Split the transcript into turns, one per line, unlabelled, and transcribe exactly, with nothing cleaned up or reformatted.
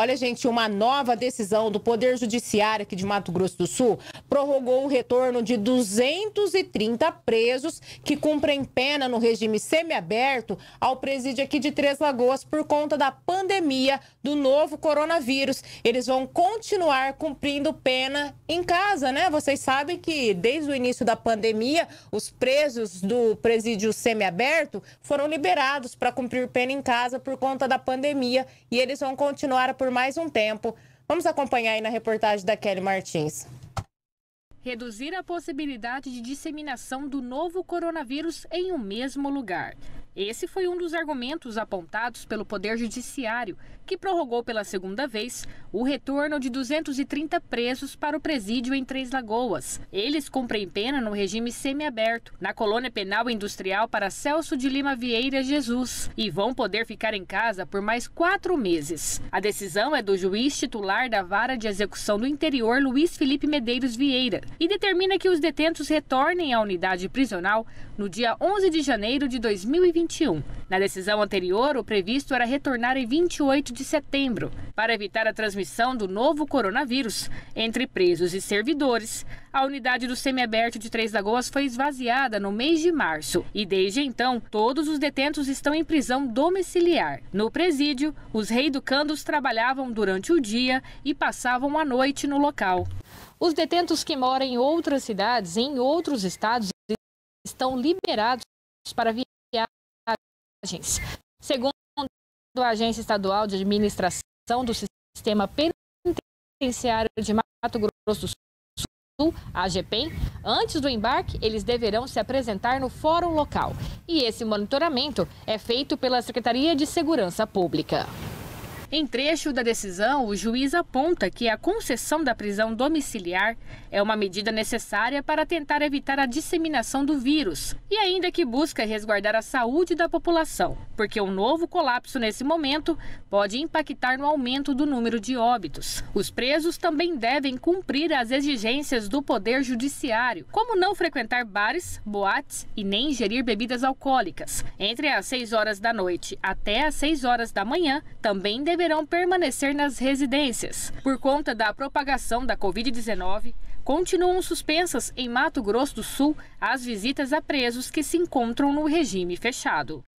Olha, gente, uma nova decisão do Poder Judiciário aqui de Mato Grosso do Sul prorrogou o retorno de duzentos e trinta presos que cumprem pena no regime semiaberto ao presídio aqui de Três Lagoas por conta da pandemia do novo coronavírus. Eles vão continuar cumprindo pena em casa, né? Vocês sabem que desde o início da pandemia, os presos do presídio semiaberto foram liberados para cumprir pena em casa por conta da pandemia e eles vão continuar por mais um tempo. Vamos acompanhar aí na reportagem da Kelly Martins.
Reduzir a possibilidade de disseminação do novo coronavírus em um mesmo lugar. Esse foi um dos argumentos apontados pelo Poder Judiciário, que prorrogou pela segunda vez o retorno de duzentos e trinta presos para o presídio em Três Lagoas. Eles cumprem pena no regime semiaberto, na colônia penal industrial Paracelso de Lima Vieira Jesus, e vão poder ficar em casa por mais quatro meses. A decisão é do juiz titular da Vara de Execução do Interior, Luiz Felipe Medeiros Vieira, e determina que os detentos retornem à unidade prisional no dia onze de janeiro de dois mil e vinte e um. Na decisão anterior, o previsto era retornar em vinte e oito de setembro. Para evitar a transmissão do novo coronavírus entre presos e servidores, a unidade do semiaberto de Três Lagoas foi esvaziada no mês de março e, desde então, todos os detentos estão em prisão domiciliar. No presídio, os reeducandos trabalhavam durante o dia e passavam a noite no local. Os detentos que moram em outras cidades, em outros estados, estão liberados para viagens. Segundo a Agência Estadual de Administração do Sistema Penitenciário de Mato Grosso do Sul, a AGPEM, antes do embarque, eles deverão se apresentar no fórum local. E esse monitoramento é feito pela Secretaria de Segurança Pública. Em trecho da decisão, o juiz aponta que a concessão da prisão domiciliar é uma medida necessária para tentar evitar a disseminação do vírus e ainda que busca resguardar a saúde da população, porque um novo colapso nesse momento pode impactar no aumento do número de óbitos. Os presos também devem cumprir as exigências do Poder Judiciário, como não frequentar bares, boates e nem ingerir bebidas alcoólicas. Entre as seis horas da noite até as seis horas da manhã, também devem deverão permanecer nas residências. Por conta da propagação da covid dezenove, continuam suspensas em Mato Grosso do Sul as visitas a presos que se encontram no regime fechado.